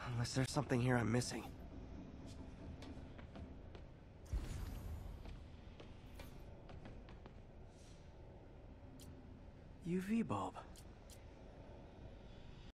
Unless there's something here I'm missing. UV bulb.